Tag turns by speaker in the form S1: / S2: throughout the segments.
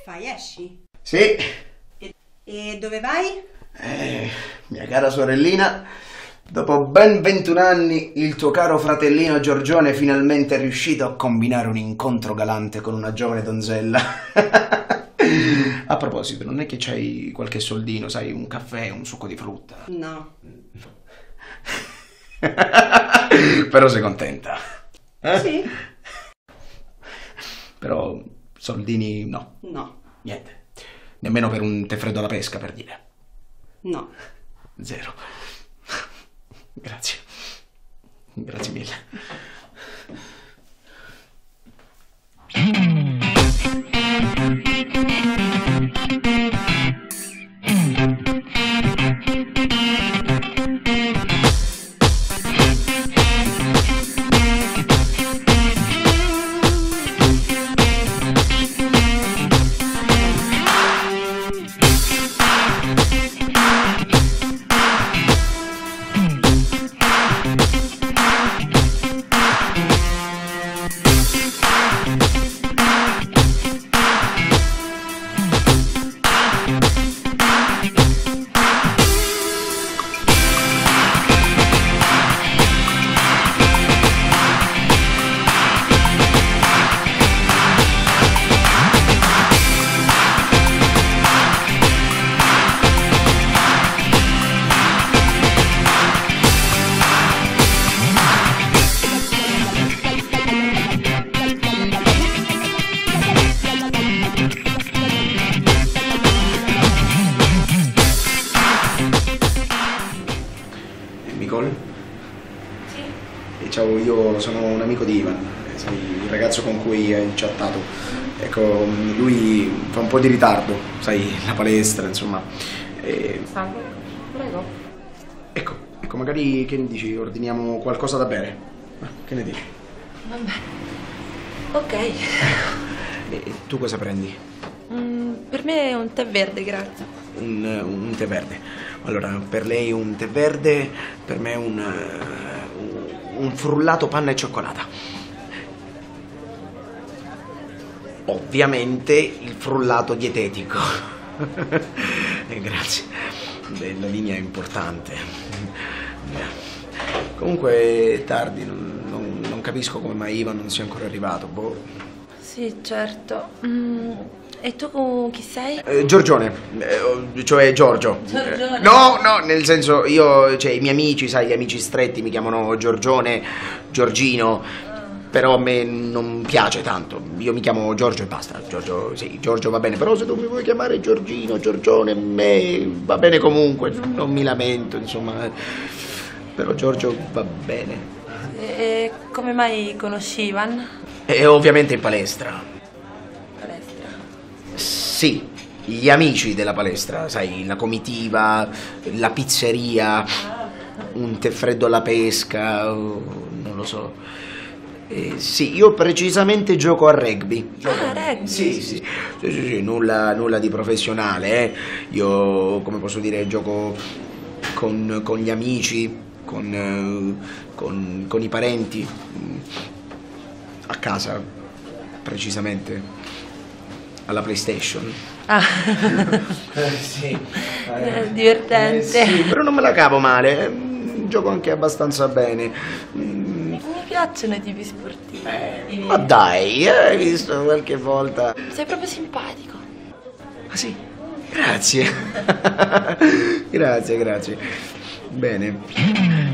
S1: fai? Esci?
S2: Sì.
S1: E dove vai?
S2: Mia cara sorellina, dopo ben 21 anni il tuo caro fratellino Giorgione finalmente è riuscito a combinare un incontro galante con una giovane donzella. A proposito, non è che c'hai qualche soldino, sai, un caffè, un succo di frutta?
S1: No.
S2: Però sei contenta?
S1: Sì.
S2: Però soldini no.
S1: No.
S2: Niente. Nemmeno per un tè freddo alla pesca, per dire.
S1: No.
S2: Zero. Grazie. Grazie mille. Nicole?
S1: Sì.
S2: E ciao, io sono un amico di Ivan, sei il ragazzo con cui hai chattato. Ecco, lui fa un po' di ritardo, sai, la palestra, insomma.
S3: Salve, prego.
S2: Ecco, magari che ne dici? Ordiniamo qualcosa da bere? Che ne dici?
S3: Va bene. Ok.
S2: E tu cosa prendi?
S3: Per me è un tè verde, grazie.
S2: Un tè verde. Allora, per lei un tè verde, per me un frullato panna e cioccolata. Ovviamente il frullato dietetico. Grazie. La linea è importante. Comunque è tardi, non capisco come mai Ivan non sia ancora arrivato. Boh.
S3: Sì, certo. E tu chi sei?
S2: Giorgione, cioè Giorgio.
S3: Giorgione.
S2: No, nel senso io, cioè i miei amici, sai, gli amici stretti mi chiamano Giorgione, Giorgino, però a me non piace tanto. Io mi chiamo Giorgio e basta. Giorgio, sì, Giorgio va bene, però se tu mi vuoi chiamare Giorgino, Giorgione, a me va bene comunque, non mi lamento, insomma. Però Giorgio va bene.
S3: E come mai conosci Ivan?
S2: E ovviamente in palestra.
S3: Palestra.
S2: Sì, gli amici della palestra, sai, la comitiva, la pizzeria, un tè freddo alla pesca, non lo so. Sì, io precisamente gioco a rugby.
S3: Ah, rugby?
S2: Sì, nulla di professionale, Io, come posso dire, gioco con gli amici, con i parenti, a casa, precisamente, alla PlayStation.
S3: Ah,
S2: Sì.
S3: divertente.
S2: Sì, però non me la cavo male, gioco anche abbastanza bene.
S3: Mi piacciono i tipi sportivi.
S2: Ma dai, hai visto qualche volta?
S3: Sei proprio simpatico.
S2: Ah sì? Grazie. Grazie. Bene.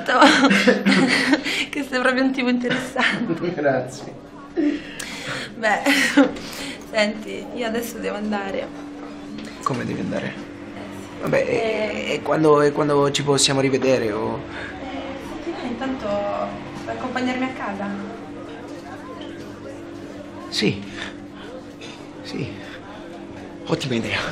S3: Certo, che sei proprio un tipo interessante.
S2: Grazie.
S3: Beh, senti, io adesso devo andare.
S2: Come devi andare?
S3: Sì.
S2: Vabbè, e quando ci possiamo rivedere o...
S3: Senti, dai, intanto puoi accompagnarmi a casa?
S2: Sì. Sì. Ottima idea.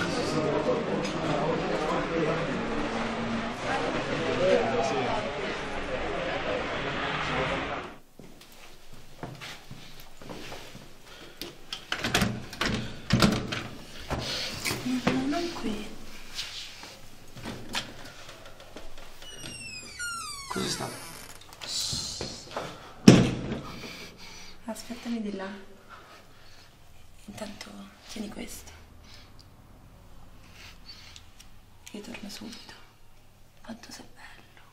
S3: Non qui.
S2: Cosa sta?
S3: Aspettami di là. Intanto tieni questo. Io torno subito. Quanto sei bello.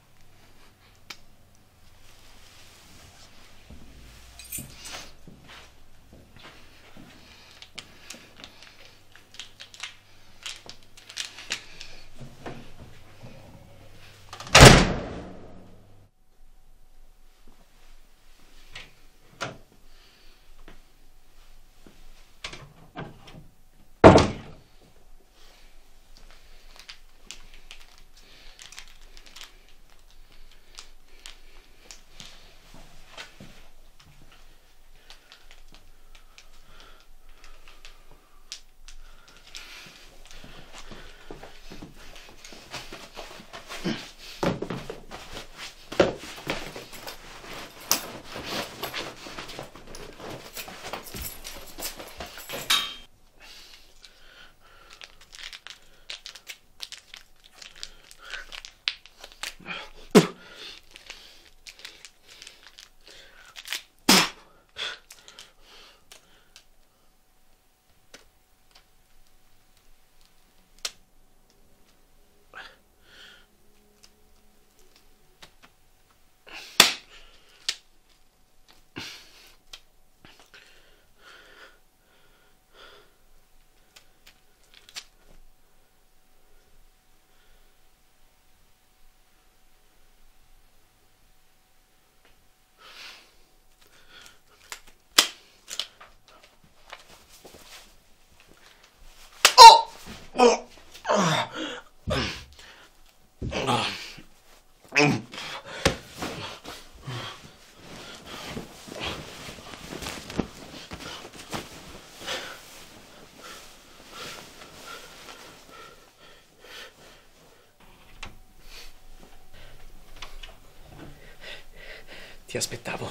S2: Ti aspettavo.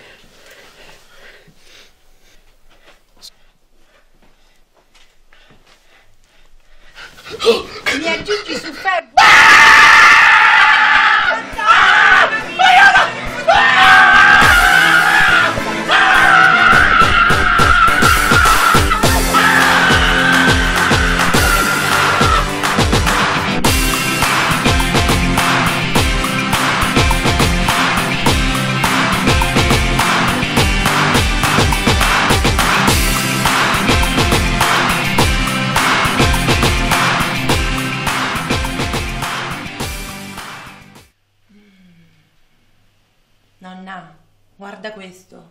S3: Mi aggiungi su Facebook? Nonna, guarda questo.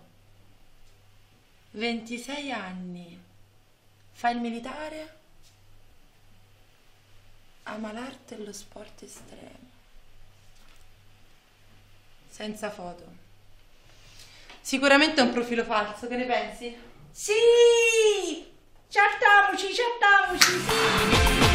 S3: 26 anni. Fai il militare? Ama l'arte e lo sport estremo. Senza foto. Sicuramente è un profilo falso, che ne pensi?
S1: Sì! Certiamoci, sì!